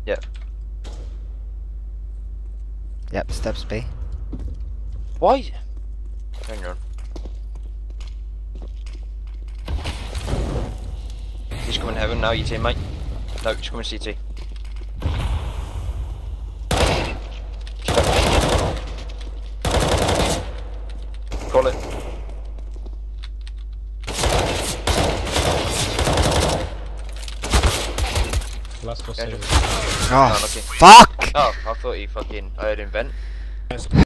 Yeah. Yep, steps B. Why? Hang on. He's coming heaven now, you teammate. No, he's coming CT. Call it. Last was Yeah, Oh, lucky. fuck! Oh, I thought he fucking. I heard him vent.